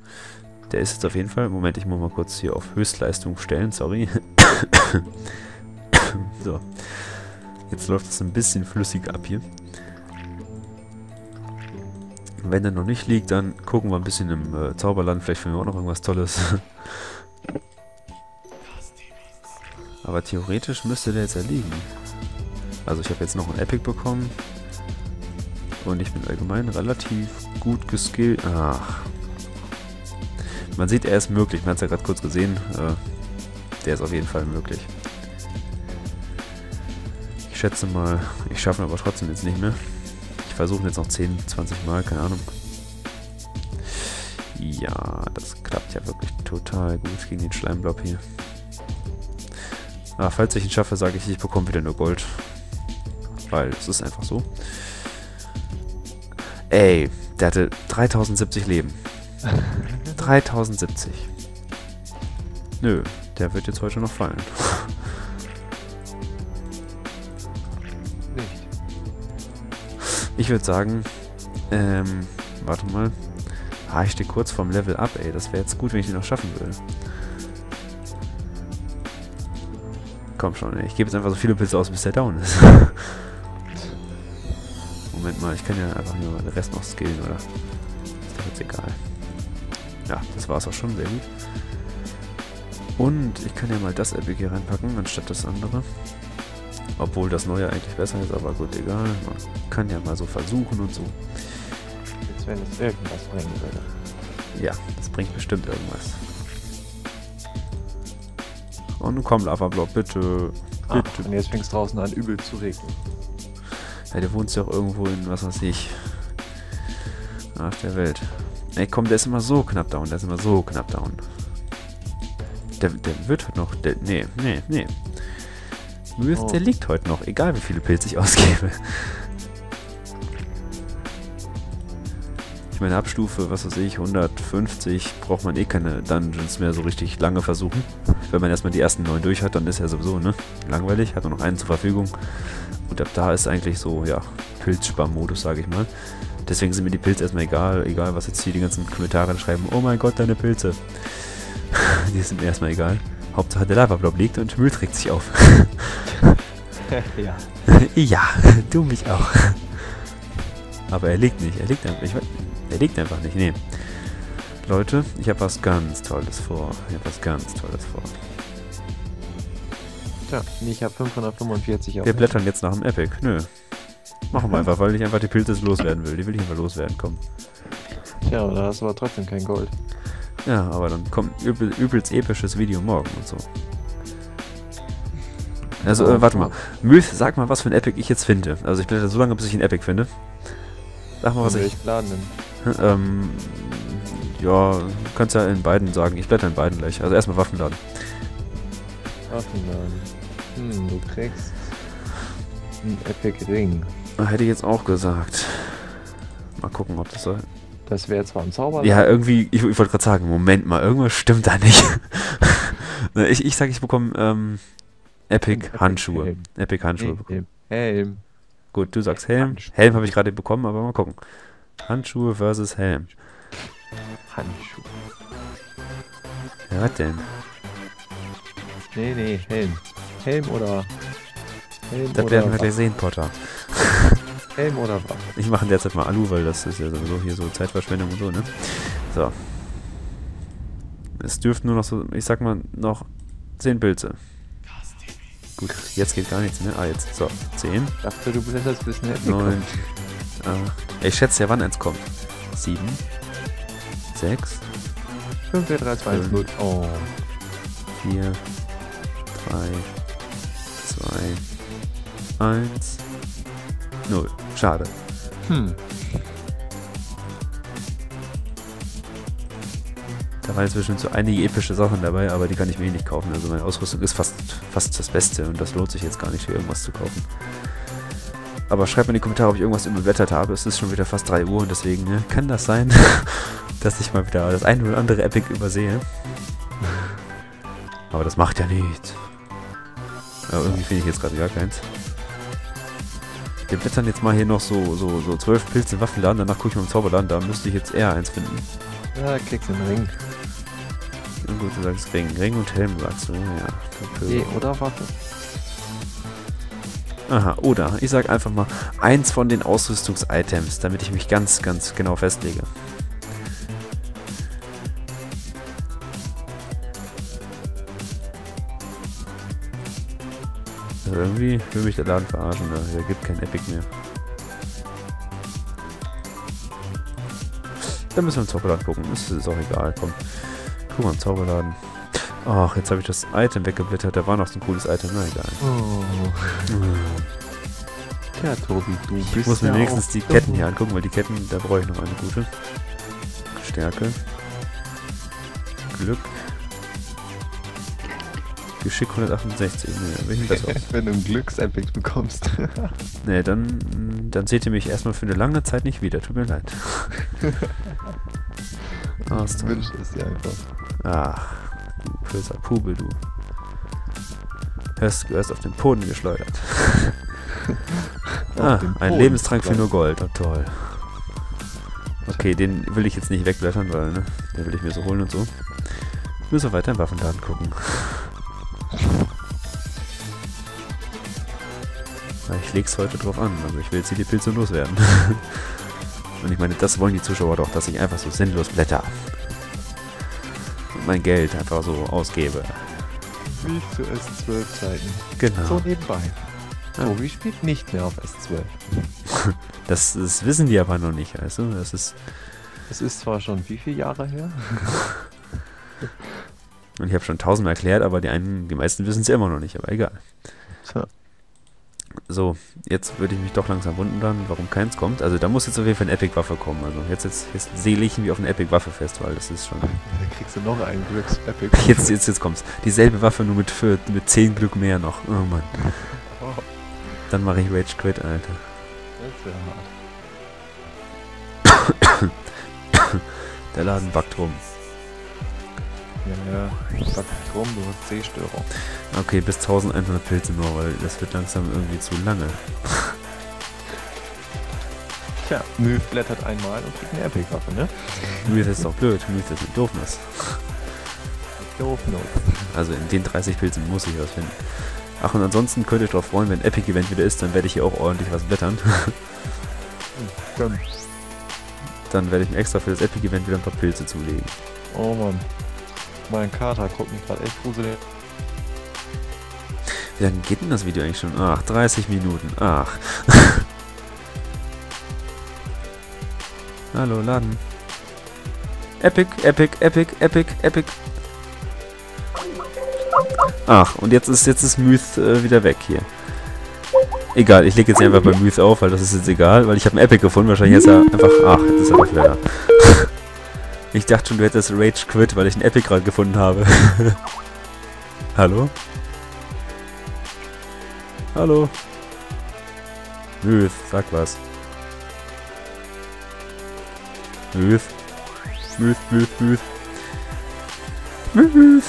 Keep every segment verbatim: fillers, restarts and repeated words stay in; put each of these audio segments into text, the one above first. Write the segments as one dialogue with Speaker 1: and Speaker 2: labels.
Speaker 1: Der ist jetzt auf jeden Fall... Moment, ich muss mal kurz hier auf Höchstleistung stellen, sorry. So. Jetzt läuft es ein bisschen flüssig ab hier. Wenn er noch nicht liegt, dann gucken wir ein bisschen im äh, Zauberland. Vielleicht finden wir auch noch irgendwas Tolles. Aber theoretisch müsste der jetzt ja liegen. Also ich habe jetzt noch ein Epic bekommen. Und ich bin allgemein relativ gut geskillt. Ach. Man sieht, er ist möglich. Man hat es ja gerade kurz gesehen. Äh, der ist auf jeden Fall möglich. Ich schätze mal, ich schaffe ihn aber trotzdem jetzt nicht mehr. Ich versuche jetzt noch zehn, zwanzig Mal, keine Ahnung. Ja, das klappt ja wirklich total gut gegen den Schleimblob hier. Aber falls ich ihn schaffe, sage ich, ich bekomme wieder nur Gold. Weil es ist einfach so. Ey, der hatte dreitausendsiebzig Leben. dreitausendsiebzig. Nö, der wird jetzt heute noch fallen.
Speaker 2: Nicht.
Speaker 1: Ich würde sagen, ähm, warte mal. Ah, ich stehe kurz vorm Level Up, ey. Das wäre jetzt gut, wenn ich den noch schaffen will. Komm schon, ey. Ich gebe jetzt einfach so viele Pilze aus, bis der down ist. Moment mal, ich kann ja einfach nur den Rest noch skillen, oder? Ist doch jetzt egal. Ja, das war's auch schon, sehr gut. Und ich kann ja mal das Epic hier reinpacken, anstatt das andere. Obwohl das neue eigentlich besser ist, aber gut, egal. Man kann ja mal so versuchen und so.
Speaker 2: Jetzt, wenn es irgendwas bringen würde.
Speaker 1: Ja, das bringt bestimmt irgendwas. Und nun komm, Lava-Blob, bitte.
Speaker 2: Ah,
Speaker 1: Bitte.
Speaker 2: und jetzt fängt es draußen an, übel zu regnen.
Speaker 1: Ja, der wohnt ja auch irgendwo in, was weiß ich, auf der Welt. Ey, komm, der ist immer so knapp down, der ist immer so knapp down. Der, der wird heute noch, der, nee, nee, nee. Myth,
Speaker 2: Oh.
Speaker 1: Der liegt heute noch, egal wie viele Pilze ich ausgebe. Ich meine, Abstufe, was weiß ich, hundertfünfzig, braucht man eh keine Dungeons mehr so richtig lange versuchen. Wenn man erstmal die ersten neun durch hat, dann ist ja sowieso, ne, langweilig, hat man noch einen zur Verfügung. Und ab da ist eigentlich so, ja, Pilzsparmodus, sage ich mal. Deswegen sind mir die Pilze erstmal egal, egal was jetzt hier die ganzen Kommentare schreiben. Oh mein Gott, deine Pilze. Die sind mir erstmal egal. Hauptsache der Lava-Blob liegt und Müll trägt sich auf.
Speaker 2: Ja.
Speaker 1: Ja, du mich auch. Aber er liegt nicht, er liegt einfach, ich weiß, er liegt einfach nicht, nee. Leute, ich habe was ganz Tolles vor. Ich habe was ganz Tolles vor.
Speaker 2: Tja, ich habe fünfhundertfünfundvierzig auf.
Speaker 1: Wir blättern jetzt nach dem Epic. Nö. Machen wir einfach, weil ich einfach die Pilze loswerden will. Die will ich einfach loswerden, komm.
Speaker 2: Tja, da hast du aber trotzdem kein Gold.
Speaker 1: Ja, aber dann kommt übel, übelst episches Video morgen und so. Also, äh, warte mal. Myth, sag mal, was für ein Epic ich jetzt finde. Also ich blätter so lange, bis ich ein Epic finde. Sag mal, was ich...
Speaker 2: ich laden denn?
Speaker 1: Ähm... Ja, du kannst ja in beiden sagen. Ich blätter in beiden gleich. Also erstmal Waffenladen.
Speaker 2: Waffenladen. Hm, du kriegst einen Epic Ring.
Speaker 1: Hätte ich jetzt auch gesagt. Mal gucken, ob das so...
Speaker 2: Das wäre zwar ein Zauberladen.
Speaker 1: Ja, irgendwie... Ich, ich wollte gerade sagen, Moment mal, irgendwas stimmt da nicht. ich ich sage, ich bekomme ähm, Epic,
Speaker 2: Epic
Speaker 1: Handschuhe.
Speaker 2: Helm.
Speaker 1: Epic Handschuhe
Speaker 2: Nee,
Speaker 1: bekommen.
Speaker 2: Helm. Helm.
Speaker 1: Gut, du sagst Helm.
Speaker 2: Handschuhe.
Speaker 1: Helm habe ich gerade bekommen, aber mal gucken. Handschuhe versus Helm.
Speaker 2: Handschuhe.
Speaker 1: Ja, was denn?
Speaker 2: Nee, nee, Helm. Helm oder... Helm
Speaker 1: Das
Speaker 2: oder
Speaker 1: werden wir
Speaker 2: Waffe.
Speaker 1: gleich sehen, Potter.
Speaker 2: Helm oder Waffe.
Speaker 1: Ich mache derzeit mal Alu, weil das ist ja sowieso hier so Zeitverschwendung und so, ne? So. Es dürften nur noch so, ich sag mal, noch zehn Pilze. Gut, jetzt geht gar nichts mehr. Ah, jetzt. So, zehn,
Speaker 2: Ich dachte, du blätterst bis eine Epic
Speaker 1: neun.
Speaker 2: kommt.
Speaker 1: Äh, ich schätze ja, wann eins kommt. sieben, sechs,
Speaker 2: fünf, vier, drei, zwei, eins, null. Oh.
Speaker 1: vier, drei, zwei, eins, null. Schade.
Speaker 2: Hm.
Speaker 1: Da waren inzwischen so einige epische Sachen dabei, aber die kann ich mir eh nicht kaufen. Also meine Ausrüstung ist fast, fast das Beste und das lohnt sich jetzt gar nicht, für irgendwas zu kaufen. Aber schreibt mir in die Kommentare, ob ich irgendwas überblättert habe. Es ist schon wieder fast drei Uhr und deswegen ne, kann das sein, dass ich mal wieder das eine oder andere Epic übersehe. Aber das macht ja nichts. Aber irgendwie finde ich jetzt gerade gar keins. Wir blättern jetzt mal hier noch so so so zwölf Pilze im Waffenladen, danach gucke ich mal im Zauberladen, da müsste ich jetzt eher eins finden.
Speaker 2: Ja, kriegst du einen Ring.
Speaker 1: Na gut, du sagst Ring. Ring und Helm sagst du, ja.
Speaker 2: Okay, oder Waffe?
Speaker 1: Aha, oder ich sag einfach mal eins von den Ausrüstungs-Items, damit ich mich ganz, ganz genau festlege. Also irgendwie will mich der Laden verarschen, da der gibt kein Epic mehr. Dann müssen wir im Zauberladen gucken, ist, ist auch egal, komm. Guck mal im Zauberladen. Ach, jetzt habe ich das Item weggeblättert, da war noch so ein cooles Item, na egal.
Speaker 2: Oh. Ja, Tobi, du bist
Speaker 1: Ich muss mir
Speaker 2: ja
Speaker 1: wenigstens
Speaker 2: auch
Speaker 1: die
Speaker 2: dumm.
Speaker 1: Ketten hier angucken, weil die Ketten, da brauche ich noch eine gute. Stärke. Glück. Geschick hundertachtundsechzig. Nee, welchen das auch?
Speaker 2: Wenn du einen Glücksepic bekommst.
Speaker 1: Nee, dann, dann seht ihr mich erstmal für eine lange Zeit nicht wieder. Tut mir leid. Ah, ist
Speaker 2: Ich
Speaker 1: toll.
Speaker 2: wünsche es dir einfach.
Speaker 1: Ach, du böser Pubel, du. Hörst, gehörst auf den Boden geschleudert. Ah,
Speaker 2: den
Speaker 1: ein
Speaker 2: Boden
Speaker 1: Lebenstrank für
Speaker 2: geschleudert.
Speaker 1: nur Gold. Oh, toll. Okay, den will ich jetzt nicht wegblättern, weil, ne, den will ich mir so holen und so. Müssen wir weiter im Waffenladen gucken. Ja, ich leg's heute drauf an, also ich will jetzt hier die Pilze loswerden. Und ich meine, das wollen die Zuschauer doch, dass ich einfach so sinnlos blätter. Und mein Geld einfach so ausgebe.
Speaker 2: Wie für S zwölf Zeiten.
Speaker 1: Genau.
Speaker 2: So nebenbei.
Speaker 1: Ja.
Speaker 2: Tobi spielt nicht mehr auf S zwölf.
Speaker 1: Das, das wissen die aber noch nicht, weißt du? Das ist.
Speaker 2: Es ist zwar schon wie viele Jahre her?
Speaker 1: Und ich habe schon tausendmal erklärt, aber die einen, die meisten wissen es ja immer noch nicht, aber egal.
Speaker 2: Tja.
Speaker 1: So, jetzt würde ich mich doch langsam wundern, warum keins kommt. Also da muss jetzt auf jeden Fall eine Epic-Waffe kommen. Also jetzt, jetzt, jetzt sehle ich mich auf eine Epic-Waffe fest, weil das ist schon...
Speaker 2: Da kriegst du noch einen Glücksepic.
Speaker 1: Jetzt, jetzt, jetzt kommt's. Dieselbe Waffe, nur mit, für, mit zehn Glück mehr noch. Oh Mann.
Speaker 2: Oh,
Speaker 1: Dann mache ich Rage Quit, Alter.
Speaker 2: das wäre hart.
Speaker 1: Der Laden backt rum.
Speaker 2: Ja, ja. Sag drum, du hast Sehstörung.
Speaker 1: Okay, bis eintausendeinhundert Pilze nur, weil das wird langsam irgendwie zu lange.
Speaker 2: Tja, Mühe blättert einmal und kriegt eine Epic-Waffe, ne?
Speaker 1: Myth ist doch blöd. Myth ist eine Doofness.
Speaker 2: Doof, no.
Speaker 1: Also in den dreißig Pilzen muss ich was finden. Ach, und ansonsten könnt ihr euch drauf freuen, wenn Epic Event wieder ist, dann werde ich hier auch ordentlich was blättern.
Speaker 2: Dann.
Speaker 1: Dann werde ich mir extra für das Epic Event wieder ein paar Pilze zulegen.
Speaker 2: Oh Mann. Mein Kater guckt mich gerade echt gruselig.
Speaker 1: Wie lange geht denn das Video eigentlich schon? Ach, dreißig Minuten. Ach. Hallo, Laden. Epic, Epic, Epic, Epic, Epic. Ach, und jetzt ist jetzt ist Myth äh, wieder weg hier. Egal, ich lege jetzt einfach bei Myth auf, weil das ist jetzt egal, weil ich habe einen Epic gefunden. Wahrscheinlich ist er einfach... Ach, jetzt ist er doch wieder da. Ich dachte schon, du hättest Rage Quit, weil ich einen Epic gerade gefunden habe. Hallo? Hallo? Myth, sag was. Myth. Myth, Myth, Myth. Myth.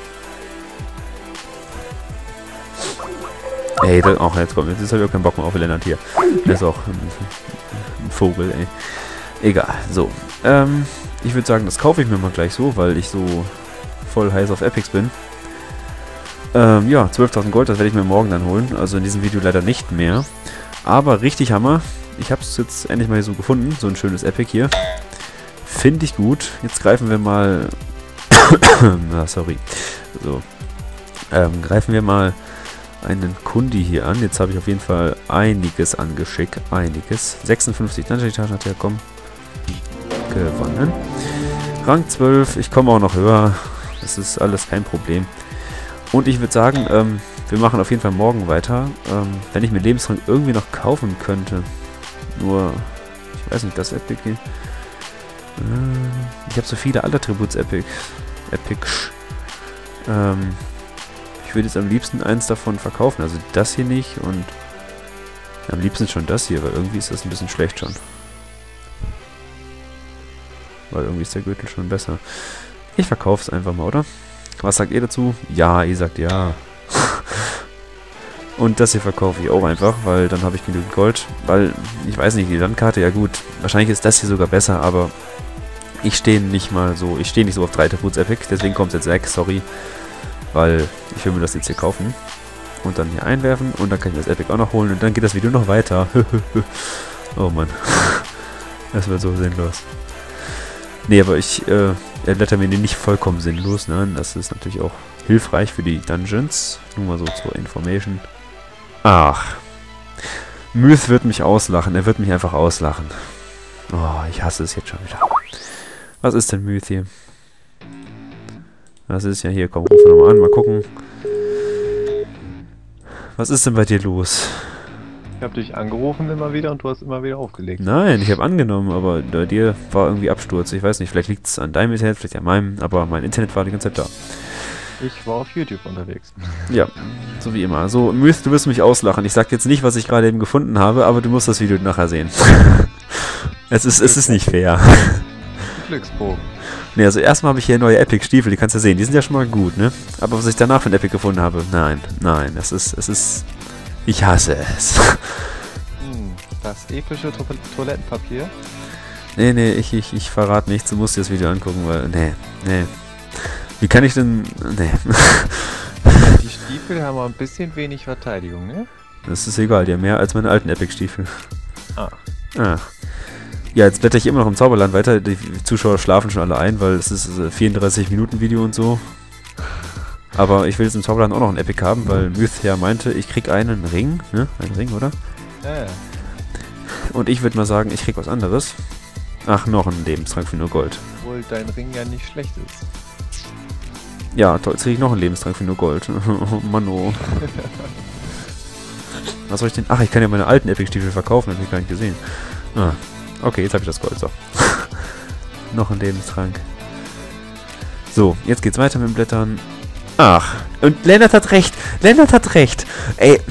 Speaker 1: Ey, das, auch jetzt kommt, jetzt habe ich auch keinen Bock mehr auf Lennart hier. Der ist auch ein, ein Vogel, ey. Egal, so. Ähm, ich würde sagen, das kaufe ich mir mal gleich so, weil ich so voll heiß auf Epics bin. Ähm, ja, zwölftausend Gold, das werde ich mir morgen dann holen. Also in diesem Video leider nicht mehr. Aber richtig Hammer. Ich habe es jetzt endlich mal hier so gefunden. So ein schönes Epic hier. Finde ich gut. Jetzt greifen wir mal... ah, sorry. So. Ähm, greifen wir mal einen Kundi hier an. Jetzt habe ich auf jeden Fall einiges angeschickt. Einiges. sechsundfünfzig Dungeon-Etagen hat er kommen. Gewonnen. Rang zwölf. Ich komme auch noch höher. Das ist alles kein Problem. Und ich würde sagen, ähm, wir machen auf jeden Fall morgen weiter. Ähm, wenn ich mir Lebensrang irgendwie noch kaufen könnte. Nur, ich weiß nicht, das Epic hier. Äh, ich habe so viele Attributs Epic. Epic. Ähm, ich würde jetzt am liebsten eins davon verkaufen. Also das hier nicht und am liebsten schon das hier, weil irgendwie ist das ein bisschen schlecht schon. Weil irgendwie ist der Gürtel schon besser. Ich verkaufe es einfach mal, oder? Was sagt ihr dazu? Ja, ihr sagt ja. Und das hier verkaufe ich auch einfach, weil dann habe ich genügend Gold. Weil, ich weiß nicht, die Landkarte, ja gut. Wahrscheinlich ist das hier sogar besser, aber Ich stehe nicht mal so, ich stehe nicht so auf drei Attributes Epic, deswegen kommt es jetzt weg, sorry. Weil ich will mir das jetzt hier kaufen. Und dann hier einwerfen und dann kann ich das Epic auch noch holen und dann geht das Video noch weiter. Oh Mann. Das wird so sinnlos. Nee, aber ich äh, erläutere mir den nicht vollkommen sinnlos, ne? Das ist natürlich auch hilfreich für die Dungeons. Nur mal so zur Information. Ach. Myth wird mich auslachen, er wird mich einfach auslachen. Oh, ich hasse es jetzt schon wieder. Was ist denn Myth hier? Das ist ja hier, komm, ruf nochmal an, mal gucken. Was ist denn bei dir los?
Speaker 2: Ich habe dich angerufen immer wieder und du hast immer wieder aufgelegt.
Speaker 1: Nein, ich habe angenommen, aber bei dir war irgendwie Absturz. Ich weiß nicht, vielleicht liegt es an deinem Internet, vielleicht an meinem, aber mein Internet war die ganze Zeit da.
Speaker 2: Ich war auf YouTube unterwegs.
Speaker 1: Ja, so wie immer. So, Myth, du wirst mich auslachen. Ich sag jetzt nicht, was ich gerade eben gefunden habe, aber du musst das Video nachher sehen. es ist, es ist nicht fair.
Speaker 2: Glücksbogen.
Speaker 1: Ne, also erstmal habe ich hier neue Epic-Stiefel, die kannst du sehen. Die sind ja schon mal gut, ne? Aber was ich danach für ein Epic gefunden habe, nein, nein, das ist, es ist... Ich hasse es.
Speaker 2: Hm, das epische to Toilettenpapier.
Speaker 1: Nee, nee, ich, ich, ich verrate nichts, du musst dir das Video angucken, weil... Nee, nee. Wie kann ich denn... Nee.
Speaker 2: Die Stiefel haben ein bisschen wenig Verteidigung, ne?
Speaker 1: Das ist egal, die haben mehr als meine alten Epic-Stiefel.
Speaker 2: Ah.
Speaker 1: Ach. Ja, jetzt blätter ich immer noch im Zauberland weiter. Die Zuschauer schlafen schon alle ein, weil es ist vierunddreißig Minuten Video und so. Aber ich will jetzt im Zauberland auch noch ein Epic haben, weil Myth ja meinte, ich krieg einen Ring, ne? Einen Ring, oder?
Speaker 2: Ja, ja.
Speaker 1: Und ich würde mal sagen, ich krieg was anderes. Ach, noch ein Lebenstrank für nur Gold.
Speaker 2: Obwohl dein Ring ja nicht schlecht ist.
Speaker 1: Ja, toll, jetzt krieg ich noch einen Lebenstrank für nur Gold. Oh Mann, oh. Was soll ich denn? Ach, ich kann ja meine alten Epic-Stiefel verkaufen, das hab ich gar nicht gesehen. Ah. Okay, jetzt habe ich das Gold. So. Noch ein Lebenstrank. So, jetzt geht's weiter mit dem Blättern. Ach, und Lennart hat recht. Lennart hat recht. Ey.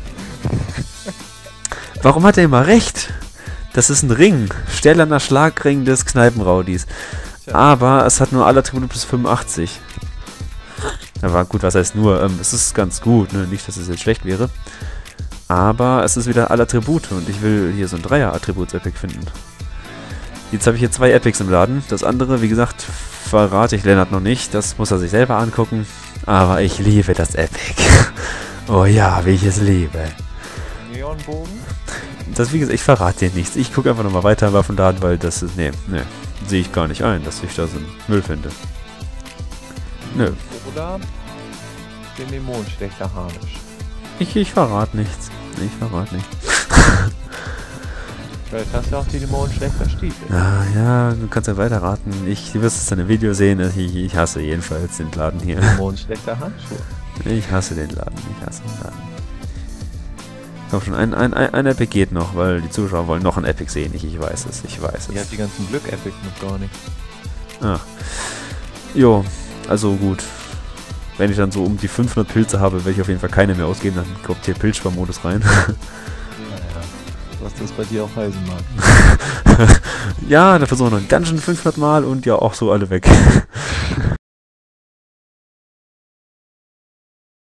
Speaker 1: Warum hat er immer recht? Das ist ein Ring. Stählerner Schlagring des Kneipenraudis. Aber es hat nur alle Attribute plus fünfundachtzig. Aber gut, was heißt nur? Ähm, es ist ganz gut, ne? Nicht, dass es jetzt schlecht wäre. Aber es ist wieder alle Attribute und ich will hier so ein Dreier-Attributs-Epic finden. Jetzt habe ich hier zwei Epics im Laden. Das andere, wie gesagt, verrate ich Lennart noch nicht. Das muss er sich selber angucken. Aber ich liebe das Epic. Oh ja, wie ich es liebe.
Speaker 2: Neonbogen?
Speaker 1: Das, wie gesagt, ich verrate dir nichts. Ich gucke einfach nochmal weiter im Waffenladen, weil das ist, nee, nee, sehe ich gar nicht ein, dass ich da so einen Müll finde. Nö.
Speaker 2: Oder den Dämonenschlechter Harnisch.
Speaker 1: Ich, ich verrate nichts. Ich verrate nichts.
Speaker 2: Vielleicht hast du auch die Dämonenschlechter Stiefel.
Speaker 1: Ah, ja, du kannst ja weiter raten. Ich, du wirst es in einem Video sehen. Ich, ich hasse jedenfalls den Laden hier.
Speaker 2: Dämonenschlechter Handschuhe.
Speaker 1: Ich hasse den Laden. Ich hasse den Laden. Komm schon, ein, ein, ein, ein Epic geht noch, weil die Zuschauer wollen noch ein Epic sehen. Ich, ich weiß es, ich weiß es.
Speaker 2: Ich hab die ganzen Glück-Epics noch gar nicht.
Speaker 1: Ah. Jo, also gut. Wenn ich dann so um die fünfhundert Pilze habe, werde ich auf jeden Fall keine mehr ausgeben. Dann kommt hier Pilzsparmodus rein.
Speaker 2: Naja, was das bei dir auch heißen mag.
Speaker 1: Ja, da versuchen wir noch einen Dungeon fünfhundert Mal und ja, auch so alle weg.